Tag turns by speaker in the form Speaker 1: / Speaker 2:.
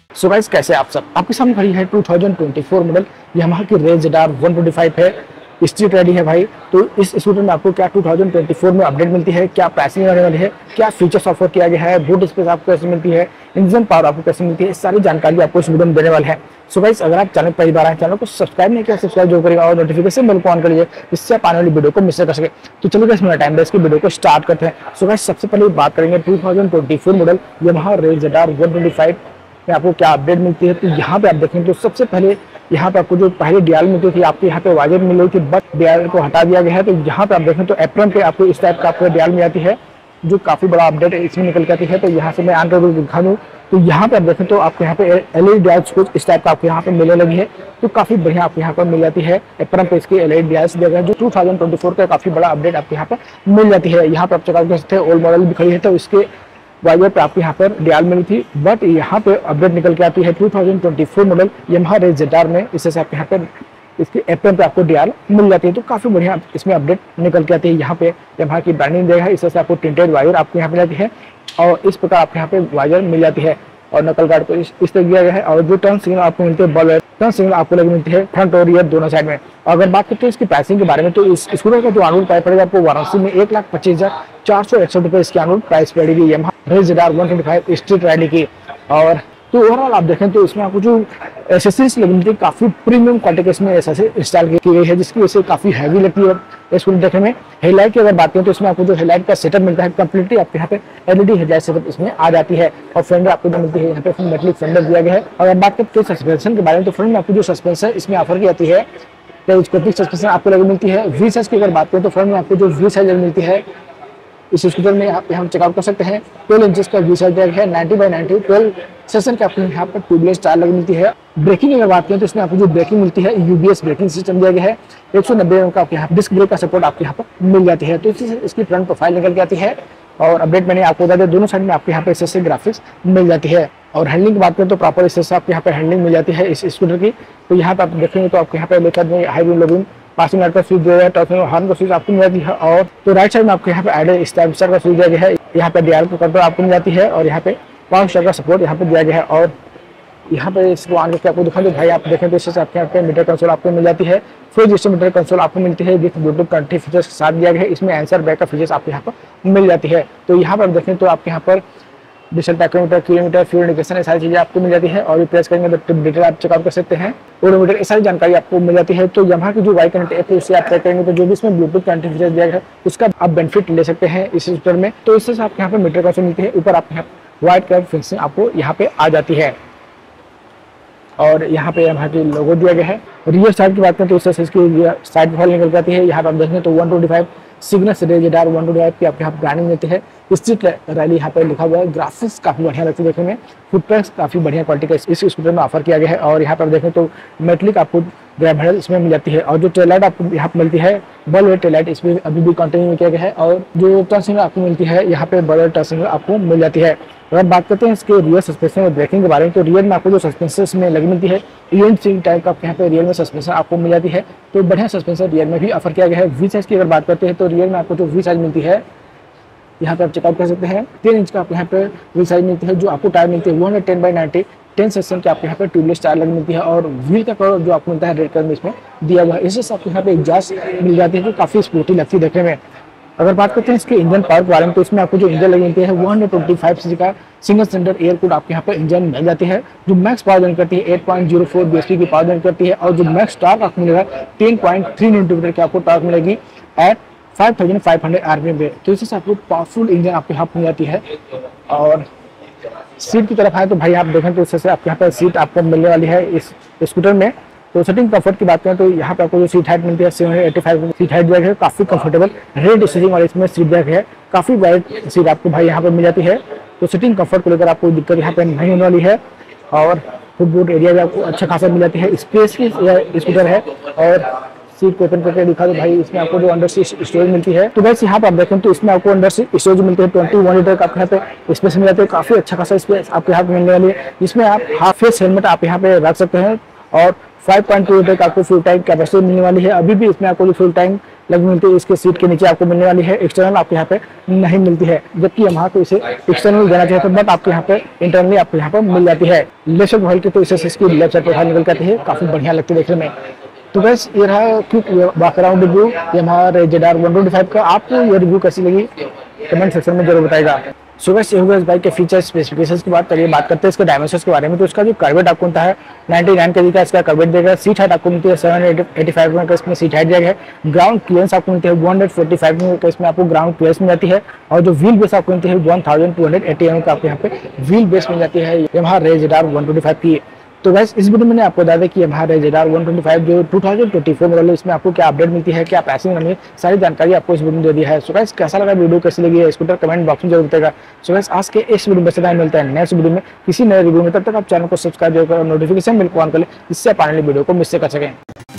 Speaker 1: So guys, कैसे आप सब? आपके सामने खड़ी है 2024 मॉडल यामाहा की रेज ZR 125 है। स्ट्रीट रेडी है भाई। तो इस स्कूटर में आपको क्या 2024 में अपडेट मिलती है, क्या प्राइसिंग रहने वाली है, क्या फीचर्स ऑफर किया गया है, बूट स्पेस आपको कैसे मिलती है, इंजन पावर आपको कैसे मिलती है, सारी जानकारी आपको इस वीडियो में देने वाले हैं। सो गाइस, अगर आप चैनल पहली बार आए, चैनल को सब्सक्राइब नहीं किया, सब्सक्राइब जरूर करिएगा और नोटिफिकेशन बेल को ऑन करिए, जिससे आप आने वाली वीडियो को मिस न कर सके। तो चलिए गाइस, मेरा टाइम वेस्ट की वीडियो को स्टार्ट करते हैं। सो गाइस, सबसे पहले बात करेंगे 2024 मॉडल यामाहा रेज ZR 125 में आपको क्या अपडेट मिलती है। तो यहाँ पे आप देखें तो सबसे पहले यहाँ पे आपको जो पहले डियाल मिलती थी, आपको यहाँ पे वाइजर मिल रही थी, बट डियाल को हटा दिया गया है। तो यहाँ पे आप देखें तो एप्रन पे आपको इस टाइप का आपको डियाल मिल जाती है, जो काफी बड़ा अपडेट इसमें निकल के आती है। तो यहाँ से मैं आन कर दिखा दूँ तो यहाँ पे आप देखें तो आपको यहाँ पे LED डियाल्स कुछ इस टाइप का आपको यहाँ पे मिलने लगी है। तो काफी बढ़िया आपको यहाँ पर मिल जाती है। एप्रन पे इसकी LED डियाल्स दिया गया है, जो 2024 का काफी बड़ा अपडेट आपको यहाँ पे मिल जाती है। यहाँ पे आप चेकआउट कर सकते हैं, ओल्ड मॉडल भी खड़ी है तो इसके वाइजर पे आपको यहाँ पर डियाल मिली थी, बट यहाँ पे अपडेट निकल के आती है 2024 मॉडल यामाहा रेज ZR में। इससे आपको यहाँ पे इसके एप्रन पे आपको डियाल मिल जाती है। तो काफी बढ़िया इसमें अपडेट निकल के आती है। यहाँ पे यामाहा की ब्रांडिंग देगा है, इससे आपको टिंटेड वाइजर आपको यहाँ पे मिल जाती है और इस प्रकार आपको यहाँ पे वाइजर मिल जाती है और नकल गार्ड को इस तरह दिया गया है। और जो टर्न सिग्नल आपको मिलते हैं, बल टर्न सिग्नल आपको लगी मिलती है फ्रंट और रियर दोनों साइड में। अगर बात करते हैं इसकी प्राइसिंग के बारे में, तो इस स्कूटर का जो अनुकूल प्राइस पड़ेगा आपको वाराणसी में 1,25,461 रुपए इसकी अनुकूल प्राइस पड़ेगी Yamaha Ray ZR 125 street ride की। और तो ओवरऑल आप देखें तो इसमें आपको जो एसेसरीज लगी मिलती है, काफी प्रीमियम क्वालिटी के इसमें एसेसरी इंस्टॉल की गई है, जिसकी वजह से काफी हैवी लगती है इसको देखने में। हेडलाइट की अगर बात करें तो इसमें आपको जो हेडलाइट का सेटअप मिलता है, कंप्लीटली आपके यहाँ पे LED हेडलाइट सेटअप इसमें आ जाती है। और फ्रंट आपको जो मिलती है यहाँ पे मेटलिक फेंडर दिया गया है। और अगर बात करते हैं सस्पेंशन के बारे में, तो फ्रंट में आपको जो सस्पेंशन इसमें ऑफर की जाती है, टेलीस्कोपिक सस्पेंशन आपको लगी मिलती है। वी साइज की अगर बात करें तो फ्रंट में आपको जो वी साइज मिलती है इस स्कूटर में आप हम चेकआउट कर सकते हैं। 12 इंचेस का वी साइज है, 90x90 12 सेशन के आपको यहाँ पर ट्यूबलेस टायर लगी मिलती है। ब्रेकिंग अगर बात करें तो इसमें आपको जो ब्रेकिंग मिलती है UBS ब्रेकिंग सिस्टम दिया गया है। 190 का आपके यहाँ डिस्क ब्रेक का सपोर्ट आपके यहाँ पर मिल जाती है। तो इसकी फ्रंट प्रोफाइल निकल के आती है। और अपडेट मैंने आपको बता दिया, दोनों साइड में आपके यहाँ पे SSC ग्राफिक्स मिल जाती है। और हैंडलिंग की बात करें तो प्रॉपर SSC आपके यहाँ पे हैंडलिंग मिल जाती है इस स्कूटर की। तो यहाँ पे आप देखेंगे तो आपके यहाँ पे लिखा high beam low beam passing light का स्विच दिया गया है, टॉप में हॉर्न का स्विच आपको मिल जाती है। और तो राइट साइड में आपको यहाँ पे आइडल स्टेबलाइजर का स्विच दिया गया है, यहाँ पे डियाल कंट्रोल आपको मिल जाती है और यहाँ पे पावर स्टेयर का सपोर्ट यहाँ पे दिया गया है। और यहाँ पे इसको आगे के आपको दिखा दो भाई, आप देखें तो इससे आपके यहाँ पे मीटर कंसोल आपको मिल जाती है। फ्यूज मीटर कंसोल आपको मिलती है, विद ब्लूटूथ कनेक्टिव फीचर्स के साथ दिया गया है। इसमें आंसर बैक का फीचर्स आपको यहाँ पर मिल जाती है। तो यहाँ पर आप देखें तो आपके यहाँ पर digital tachometer, kilometre, fuel indication, ये सारी चीजें आपको मिल जाती है। और प्रेस करेंगे तो डिटेल आप चेकआउट कर सकते हैं, ओडोमीटर, ये सारी जानकारी आपको मिल जाती है। तो यामाहा की जो वाई कनेक्ट ऐप है उससे आप चेक करेंगे तो जो भी इसमें ब्लूटूथ कनेक्टिव फीचर दिया गया है उसका आप बेनिफिट ले सकते हैं इस स्कूटर में। तो इससे आपके यहाँ पे मीटर कंसोल मिलती है, ऊपर आपके यहाँ व्हाइट कलर फिनिशिंग आपको यहाँ पे आ जाती है। और यहाँ पे यामाहा की लोगो दिया गया है। रियर साइड की बात करें तो इससे इसकी साइड प्रोफाइल निकल जाती है। यहाँ पे आप देखेंगे तो 125 सिग्नस रेज ZR 125 की आपके यहाँ ब्रांडिंग मिलती है। स्ट्रीट रैली यहाँ पे लिखा हुआ है। ग्राफिक्स काफी बढ़िया लगती है देखने में, फुटप्रिंट्स काफी बढ़िया क्वालिटी का इस स्कूटर में ऑफर किया गया है। और यहाँ पर देखें तो मेटलिक आपको ग्रैब हैंडल इसमें मिल जाती है। और जो टेल लाइट आपको यहाँ पे मिलती है, बल वेट टेल लाइट इसमें अभी भी कंटिन्यू किया गया है। और जो टर्न सिग्नल आपको मिलती है, यहाँ पे बल टर्न सिग्नल आपको मिल जाती है। अगर बात करते हैं इसके रियर सस्पेंशन और ब्रेकिंग के बारे में, तो रियर में आपको जो सस्पेंशन में लगी मिलती है, यूएनसी टाइप का यहाँ पे रियर में सस्पेंशन आपको मिल जाती है। तो बढ़िया सस्पेंशन रियर में भी ऑफर किया गया है। वी साइज की अगर बात करते हैं तो रियर में आपको जो वी साइज मिलती है यहाँ पे आप चेकआउट कर सकते हैं। 10 इंच का आपको यहाँ पे वी साइज मिलती है। जो आपको टायर मिलती है 110x90 10 सेक्शन के आपको यहाँ पे ट्यूबलेस टायर लगी मिलती है। और व्हील का कलर जो आपको मिलता है रेड कलर में इसमें दिया हुआ है। इससे आपको यहाँ पे एग्जॉस्ट मिल जाती है, जो काफी स्पोर्टी लगती है देखने में। अगर बात करते हैं इसके इंजन पावर के बारे में, तो इसमें आपको जो इंजन लगी मिलती है 125 सीसी का सिंगल सिलेंडर एयर कूल्ड आपके यहाँ पे इंजन मिल जाती है, जो मैक्स पावर जनरेट करती है 8.04 bhp की पावर जनरेट करती है। और जो मैक्स टॉर्क आपको मिलेगा 10.3 न्यूटन की आपको टॉर्क मिलेगी एट 5500 RPM पे। तो इससे आपको पावरफुल इंजन आपके यहाँ मिल जाती है। और सीट की तरफ आए तो भाई आप देखें तो इससे आपके यहाँ पे सीट आपको मिलने वाली है इस स्कूटर में। तो सिटिंग कंफर्ट की बात करें तो यहाँ पे आपको जो सीट हाइट मिलती है 785 सीट हाइट दिया गया है, काफी कंफर्टेबल रेड स्टिचिंग वाली इसमें सीट दिया गया है। काफी वाइड सीट आपको भाई यहाँ पे मिल जाती है। तो सिटिंग कंफर्ट को लेकर आपको दिक्कत यहाँ पे नहीं होने वाली है। और फुटबोर्ड एरिया भी आपको अच्छा खासा मिल जाती है। स्पेस की स्कूटर है। और सीट को ओपन करके दिखा दो भाई, इसमें आपको जो अंदर से स्टोरेज मिलती है। तो वैसे यहाँ पे आप देखें तो इसमें आपको अंदर से स्टोरेज मिलती है 21 लीटर का आपके यहाँ पे स्पेस मिल जाता है। काफी अच्छा खासा स्पेस आपके यहाँ पे मिलने वाली है। इसमें आप हाफ फेस हेलमेट आप यहाँ पे रख सकते हैं। और 5.2 लीटर का आपको फ्यूल टैंक कैपेसिटी मिलने वाली है। अभी भी इसमें आपको जो फ्यूल टैंक लगभग मिलती है। इसके सीट के नीचे आपको मिलने वाली है, एक्सटर्नल आपको यहाँ पे नहीं मिलती है, जबकि यामाहा को इसे एक्सटर्नल देना चाहिए था, बट आपको यहाँ पे इंटरनली आपको यहाँ पर मिल जाती है। लेफ्ट साइड प्रोफाइल की तो इसकी लेफ्ट साइड प्रोफाइल निकल जाती है, काफी बढ़िया लगती है देखने में। तो बस ये रहा quick background review Yamaha Ray ZR 125 का। आपको ये रिव्यू कैसी लगी कमेंट सेक्शन में जरूर बताएगा। सो गाइस ये होगा इस बाइक के फीचर्स स्पेसिफिकेशंस की बात करते हैं इसके डायमेंशंस के बारे में। तो इसका जो कर्वेट आपको मिलता है 99 kg का इसका कर्वेट देगा। सीट हाइट आपको मिलती है 785 mm का इसमें सीट हाइट देगा है। ग्राउंड क्लियरेंस आपको मिलती है 145 mm का, इसमें आपको ग्राउंड क्लियरेंस मिल जाती है। और जो व्हील बेस आपको मिलती है 1280 mm का आपको यहाँ पे व्हील बेस मिल जाती है यामाहा रेज ZR 125 की। तो गाइस इस वीडियो में मैंने आपको बता दिया कि यामाहा रेज ZR 125 जो 2024 मॉडल है इसमें आपको क्या अपडेट मिलती है, क्या प्राइसिंग मिलती है, सारी जानकारी आपको इस वीडियो में दे दी है। सो गाइस कैसा लगा वीडियो, कैसी लगी है स्कूटर कमेंट बॉक्स में जरूर बताएगा। सो गाइस आज के इस वीडियो में से मिलता है नेक्स्ट वीडियो में किसी नए रिव्यू में। तब तक आप चैनल को सब्सक्राइब जरूर करें और नोटिफिकेशन बिल को ऑन कर लें, इससे आप आने वाली वीडियो को मिस से कर सकें।